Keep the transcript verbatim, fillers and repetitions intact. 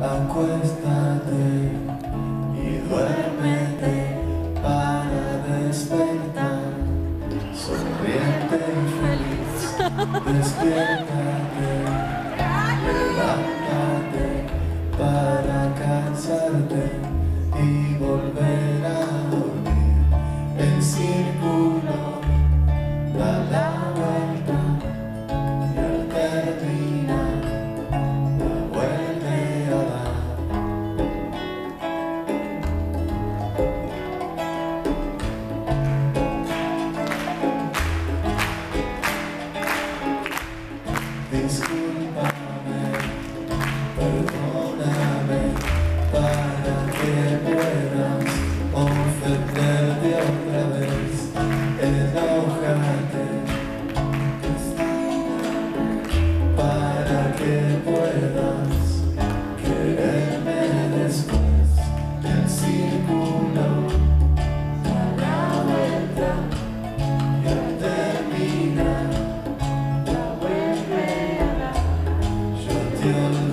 Acuéstate y duérmete para despertar, sonriente y feliz. Despiértate, levántate para cansarte y volver a dormir. El círculo da la vuelta y al terminar la vuelve a dar. Discúlpame, perdóname, para que puedas ofenderte otra vez, enójate, para que puedas quererme después. El círculo da la vuelta y al terminar la vuelve a dar. Yo te olvido.